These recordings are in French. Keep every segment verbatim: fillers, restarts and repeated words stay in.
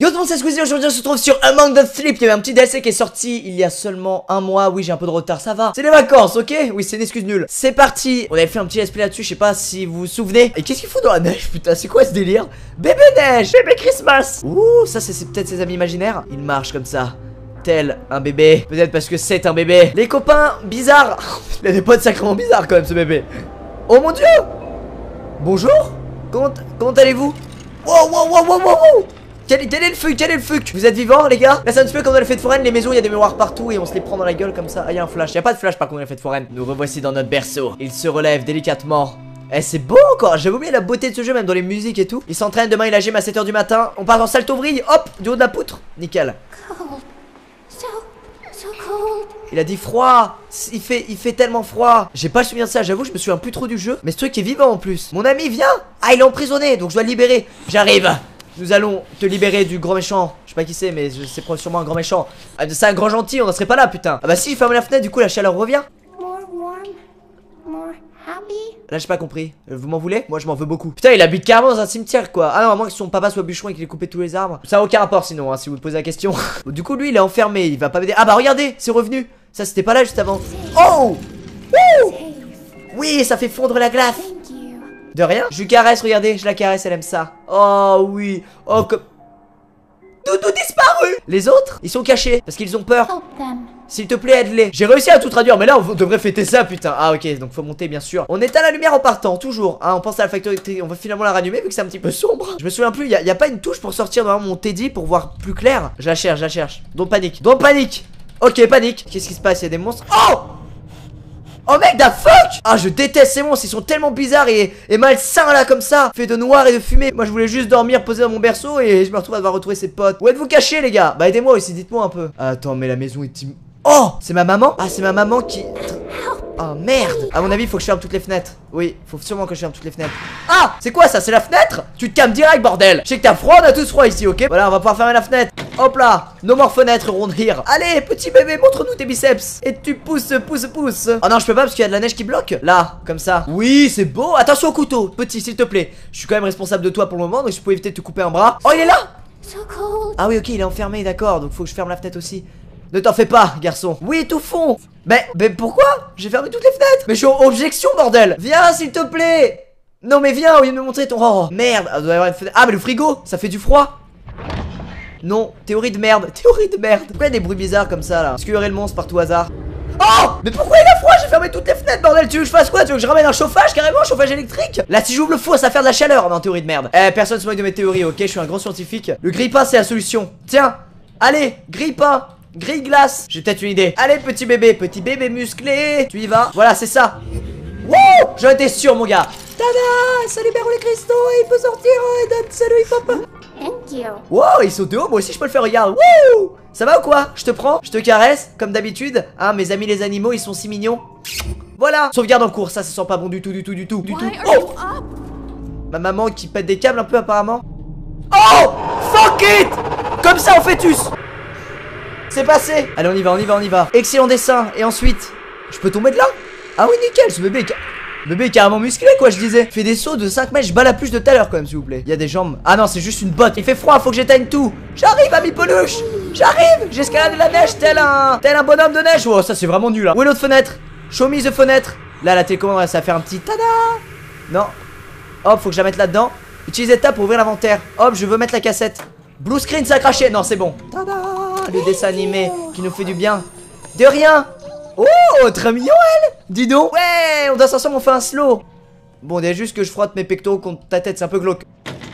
Yo tout le monde, c'est Squeezie, aujourd'hui on se retrouve sur Among the Sleep. Il y avait un petit D L C qui est sorti il y a seulement un mois. Oui, j'ai un peu de retard, ça va. C'est les vacances, ok? Oui, c'est une excuse nulle. C'est parti. On avait fait un petit let's play là-dessus, je sais pas si vous vous souvenez. Et qu'est-ce qu'il faut dans la neige, putain? C'est quoi ce délire? Bébé neige, bébé Christmas. Ouh, ça c'est peut-être ses amis imaginaires. Il marche comme ça, tel un bébé. Peut-être parce que c'est un bébé. Les copains bizarres. Il a des potes sacrément bizarres quand même, ce bébé. Oh mon dieu. Bonjour. Comment, comment allez-vous? Wow, wow, wow, wow, wow. Quel, quel est le fuck? Quel est le fuck? Vous êtes vivants les gars? Là c'est un petit peu comme dans les fêtes foraines, les maisons il y a des mémoires partout et on se les prend dans la gueule comme ça. Ah, il y a un flash, il y a pas de flash par contre dans les fêtes foraines. Nous revoici dans notre berceau. Il se relève délicatement. Eh, c'est beau encore. J'avais oublié la beauté de ce jeu, même dans les musiques et tout. Il s'entraîne, demain il a gym à sept heures du matin. On part en salto-vrille, hop, du haut de la poutre. Nickel. Cold. So, so cold. Il a dit froid. Il fait, il fait tellement froid. J'ai pas le souvenir de ça, j'avoue, je me souviens plus trop du jeu. Mais ce truc est vivant en plus. Mon ami vient. Ah, il est emprisonné, donc je dois le libérer. J'arrive. Nous allons te libérer du grand méchant. Je sais pas qui c'est, mais c'est sûrement un grand méchant. Ah, c'est un grand gentil, on en serait pas là, putain. Ah bah si, je ferme la fenêtre, du coup la chaleur revient. More warm. More happy. Là j'ai pas compris. Vous m'en voulez? Moi je m'en veux beaucoup. Putain, il habite carrément dans un cimetière quoi. Ah non, à moins que son papa soit bûcheron et qu'il ait coupé tous les arbres. Ça a aucun rapport sinon, hein, si vous me posez la question. Du coup lui il est enfermé, il va pas m'aider. Ah bah regardez, c'est revenu. Ça c'était pas là juste avant. Oh! Wouh! Oui, ça fait fondre la glace. Thank you. De rien. Je lui caresse, regardez, je la caresse, elle aime ça. Oh oui. Oh comme... Doudou disparu. Les autres, ils sont cachés parce qu'ils ont peur. Help them. S'il te plaît, aide-les. J'ai réussi à tout traduire, mais là on devrait fêter ça, putain. Ah ok, donc faut monter bien sûr. On éteint la lumière en partant, toujours. Ah, on pense à la facture électrique, on va finalement la rallumer vu que c'est un petit peu sombre. Je me souviens plus, il y, y a pas une touche pour sortir dans mon Teddy pour voir plus clair. Je la cherche, je la cherche. Don't panique, don't panique. Ok, panique. Qu'est-ce qui se passe? Il y a des monstres. Oh! Oh mec, da fuck! Ah, je déteste ces monstres, ils sont tellement bizarres et, et malsains là comme ça, fait de noir et de fumée. Moi je voulais juste dormir, poser dans mon berceau et je me retrouve à devoir retrouver ses potes. Où êtes-vous cachés les gars? Bah aidez-moi aussi, dites-moi un peu. Attends, mais la maison est... Oh! C'est ma maman? Ah, c'est ma maman qui... Oh merde! À mon avis, faut que je ferme toutes les fenêtres. Oui, faut sûrement que je ferme toutes les fenêtres. Ah! C'est quoi ça? C'est la fenêtre? Tu te calmes direct, bordel! Je sais que t'as froid, on a tous froid ici, ok? Voilà, on va pouvoir fermer la fenêtre. Hop là! No more fenêtres, rondir. Allez, petit bébé, montre-nous tes biceps. Et tu pousses, pousses, pousses. Oh non, je peux pas parce qu'il y a de la neige qui bloque. Là, comme ça. Oui, c'est beau. Attention au couteau, petit, s'il te plaît. Je suis quand même responsable de toi pour le moment, donc je peux éviter de te couper un bras. Oh, il est là! So cold. Ah oui, ok, il est enfermé, d'accord. Donc faut que je ferme la fenêtre aussi. Ne t'en fais pas, garçon. Oui, tout fond. Mais, mais pourquoi? J'ai fermé toutes les fenêtres. Mais je suis en objection, bordel. Viens, s'il te plaît. Non, mais viens, au lieu de me montrer ton... Oh, merde. Ah, doit y avoir une fenêtre. Ah, mais le frigo, ça fait du froid. Non, théorie de merde. Théorie de merde. Pourquoi il y a des bruits bizarres comme ça, là? Est-ce qu'il y aurait le monstre par tout hasard? Oh! Mais pourquoi il a froid? J'ai fermé toutes les fenêtres, bordel. Tu veux que je fasse quoi? Tu veux que je ramène un chauffage, carrément? Un chauffage électrique? Là, si j'ouvre le four, ça va faire de la chaleur. Non, théorie de merde. Eh, personne se moque de mes théories, ok? Je suis un grand scientifique. Le grille-pain, c'est la solution. Tiens. Allez, grille-pain. Grille-glace. J'ai peut-être une idée. Allez, petit bébé. Petit bébé musclé. Tu y vas? Voilà, c'est ça. Wouh! J'en étais sûr, mon gars. Tada! Ça libère les cristaux et il peut sortir. Euh, salut, papa. Thank you. Wow, ils sont haut, moi aussi je peux le faire, regarde. Wouh! Ça va ou quoi? Je te prends, je te caresse, comme d'habitude. Hein, mes amis les animaux, ils sont si mignons. Voilà. Sauvegarde en cours, ça, ça sent pas bon du tout, du tout, du tout, du tout. Oh! Ma maman qui pète des câbles un peu apparemment. Oh! Fuck it! Comme ça on fait tous. C'est passé. Allez, on y va, on y va, on y va. Excellent dessin. Et ensuite, je peux tomber de là? Ah oui, nickel, ce bébé est... Le bébé est carrément musclé quoi, je disais. Fait des sauts de cinq mètres, je bats la pluche de tout à l'heure quand même s'il vous plaît. Il y a des jambes. Ah non, c'est juste une botte. Il fait froid, faut que j'éteigne tout. J'arrive à mi peluche. J'arrive. J'escalade la neige tel un tel un bonhomme de neige. Oh, ça c'est vraiment nul là. Où est l'autre fenêtre? Show me the fenêtre. Là la télécommande ça va faire un petit tada. Non. Hop, faut que je la mette là-dedans. Utilisez tab pour ouvrir l'inventaire. Hop, je veux mettre la cassette. Blue screen, ça a craché. Non, c'est bon. Tada. Le dessin animé qui nous fait du bien. De rien. Oh, très mignon elle. Dis donc. Ouais, on danse ensemble, on fait un slow. Bon, il y a juste que je frotte mes pectoraux contre ta tête, c'est un peu glauque.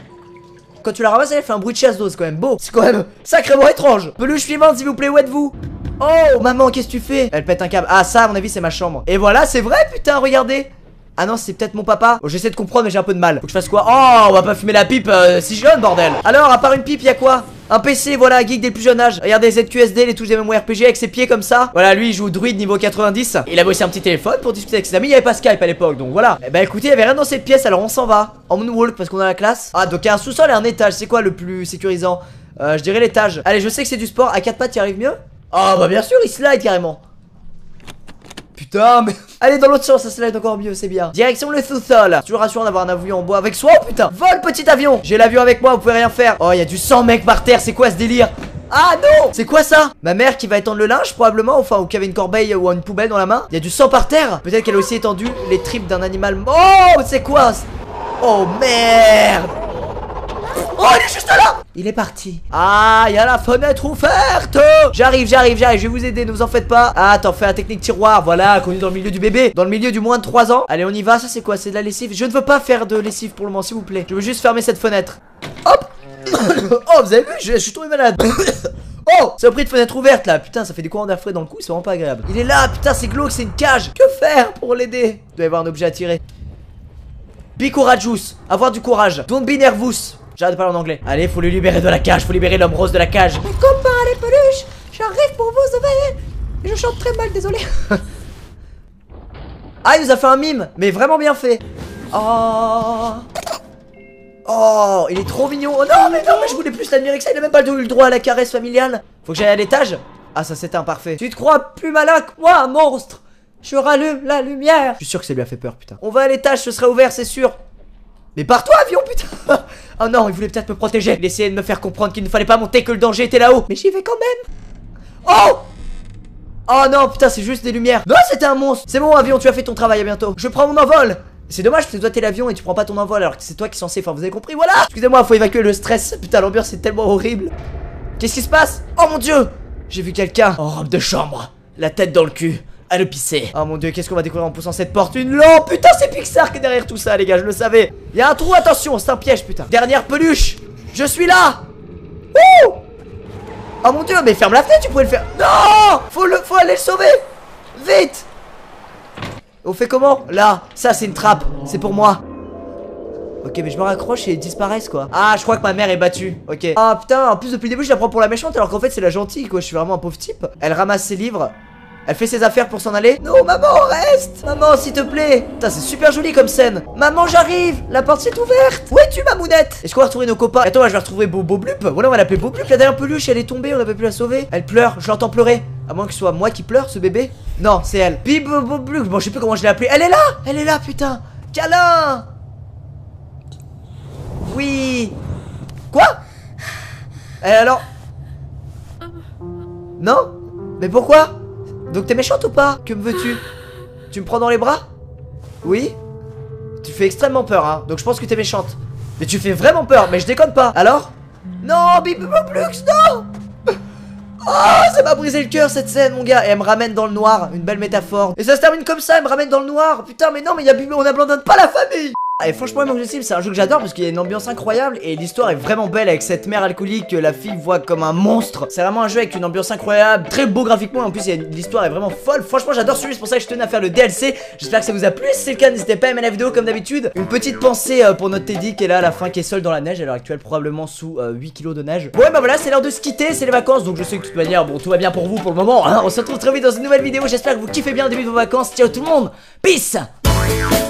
Quand tu la ramasses, elle fait un bruit de chasse d'eau, c'est quand même beau. C'est quand même sacrément étrange. Peluche suivante, s'il vous plaît, où êtes-vous? Oh, maman, qu'est-ce que tu fais? Elle pète un câble. Ah, ça, à mon avis, c'est ma chambre. Et voilà, c'est vrai, putain, regardez. Ah non, c'est peut-être mon papa. Oh, j'essaie de comprendre, mais j'ai un peu de mal. Faut que je fasse quoi? Oh, on va pas fumer la pipe euh, si jeune, bordel. Alors, à part une pipe, y a quoi? Un P C, voilà, geek dès le plus jeune âge. Regardez Z Q S D, les touches des mémoires R P G avec ses pieds comme ça. Voilà, lui il joue druide niveau quatre-vingt-dix. Il avait aussi un petit téléphone pour discuter avec ses amis. Il y avait pas Skype à l'époque, donc voilà. Et bah écoutez, il y avait rien dans cette pièce, alors on s'en va. En moonwalk parce qu'on a la classe. Ah, donc il y a un sous-sol et un étage. C'est quoi le plus sécurisant? euh, Je dirais l'étage. Allez, je sais que c'est du sport. À quatre pattes, y arrive mieux? Ah, bah bien sûr, il slide carrément. putain, mais... Allez, dans l'autre sens, ça se lève encore mieux, c'est bien. Direction le sous-sol. C'est toujours rassurant d'avoir un avion en bois avec soi. Oh putain, vole petit avion. J'ai l'avion avec moi, vous pouvez rien faire. Oh, il y a du sang mec par terre, c'est quoi ce délire? Ah non! C'est quoi ça? Ma mère qui va étendre le linge probablement, enfin, ou qui avait une corbeille ou une poubelle dans la main. Il y a du sang par terre. Peut-être qu'elle a aussi étendu les tripes d'un animal. Oh, c'est quoi? Oh merde! Oh, il est juste là! Il est parti. Ah, il y a la fenêtre ouverte. J'arrive, j'arrive, j'arrive, je vais vous aider, ne vous en faites pas. Ah, attends, fais un technique tiroir, voilà, qu'on est dans le milieu du bébé. Dans le milieu du moins de trois ans. Allez, on y va, ça c'est quoi? C'est de la lessive? Je ne veux pas faire de lessive pour le moment, s'il vous plaît. Je veux juste fermer cette fenêtre. Hop. Oh, vous avez vu? Je, je suis tombé malade. Oh, c'est au prix de fenêtre ouverte là. Putain, ça fait des courants d'air frais dans le cou, c'est vraiment pas agréable. Il est là, putain, c'est glauque, c'est une cage. Que faire pour l'aider? Il doit y avoir un objet à tirer. Be courageous, avoir du courage. Don't be nervous. J'arrête de parler en anglais. Allez, faut le libérer de la cage, faut libérer l'homme rose de la cage. Mes copains, les peluches, j'arrive pour vous sauver. Je chante très mal, désolé. Ah, il nous a fait un mime, mais vraiment bien fait. Oh. Oh, il est trop mignon. Oh non, mais non, mais je voulais plus l'admirer que ça. Il a même pas eu le droit à la caresse familiale. Faut que j'aille à l'étage. Ah, ça c'était imparfait. Tu te crois plus malin que moi, monstre? Je rallume la lumière. Je suis sûr que ça lui a fait peur, putain. On va à l'étage, ce sera ouvert, c'est sûr. Mais pars-toi, avion, putain. Oh non, il voulait peut-être me protéger. Il essayait de me faire comprendre qu'il ne fallait pas monter, que le danger était là-haut. Mais j'y vais quand même. Oh. Oh non, putain, c'est juste des lumières. Non, c'était un monstre. C'est bon, avion, tu as fait ton travail, à bientôt. Je prends mon envol. C'est dommage parce que toi t'es l'avion et tu prends pas ton envol alors que c'est toi qui es censé. Enfin, vous avez compris, voilà. Excusez-moi, faut évacuer le stress. Putain, l'ambiance est tellement horrible. Qu'est-ce qui se passe? Oh mon dieu. J'ai vu quelqu'un en robe de chambre, la tête dans le cul, à le pisser. Oh mon dieu, qu'est-ce qu'on va découvrir en poussant cette porte? Une lampe. Putain, c'est Pixar qui est derrière tout ça, les gars, je le savais. Il y a un trou, attention, c'est un piège, putain. Dernière peluche. Je suis là. Ouh. Oh mon dieu, mais ferme la fenêtre, tu pouvais le faire. Non. Faut le, faut aller le sauver. Vite. On fait comment? Là, ça c'est une trappe, c'est pour moi. Ok, mais je me raccroche et ils disparaissent quoi. Ah, je crois que ma mère est battue. Ok. Ah putain, en plus depuis le début je la prends pour la méchante alors qu'en fait c'est la gentille quoi. Je suis vraiment un pauvre type. Elle ramasse ses livres. Elle fait ses affaires pour s'en aller. Non, maman, reste. Maman, s'il te plaît. Putain, c'est super joli comme scène. Maman, j'arrive. La porte s'est ouverte. Où es-tu, ma mounette? Est-ce qu'on va retrouver nos copains? Attends, je vais retrouver Bobo Blup. Voilà, on va l'appeler Bobo Blup. La dernière peluche, elle est tombée. On avait pu la sauver. Elle pleure. Je l'entends pleurer. À moins que ce soit moi qui pleure, ce bébé. Non, c'est elle. Bip Bobo Blup. Bon, je sais plus comment je l'ai appelée. Elle est là. Elle est là, putain. Câlin. Oui. Quoi? Et alors? Non? Mais pourquoi? Donc t'es méchante ou pas? Que me veux-tu? Tu me prends dans les bras? Oui? Tu fais extrêmement peur hein. Donc je pense que t'es méchante. Mais tu fais vraiment peur. Mais je déconne pas. Alors? Non, Biblioplux, non. Oh, ça m'a brisé le cœur cette scène mon gars. Et elle me ramène dans le noir. Une belle métaphore. Et ça se termine comme ça, elle me ramène dans le noir. Putain mais non mais y a Biblio, on n'abandonne pas la famille. Et franchement Among Us c'est un jeu que j'adore parce qu'il y a une ambiance incroyable et l'histoire est vraiment belle avec cette mère alcoolique que la fille voit comme un monstre. C'est vraiment un jeu avec une ambiance incroyable, très beau graphiquement, en plus l'histoire est vraiment folle. Franchement j'adore ce jeu, c'est pour ça que je tenais à faire le D L C. J'espère que ça vous a plu, si c'est le cas n'hésitez pas à aimer la vidéo comme d'habitude. Une petite pensée euh, pour notre Teddy qui est là à la fin, qui est seul dans la neige à l'heure actuelle, probablement sous euh, huit kilos de neige. Ouais bah voilà, c'est l'heure de se quitter, c'est les vacances, donc je sais que de toute manière bon tout va bien pour vous pour le moment hein. On se retrouve très vite dans une nouvelle vidéo, j'espère que vous kiffez bien le début de vos vacances. Ciao tout le monde, peace.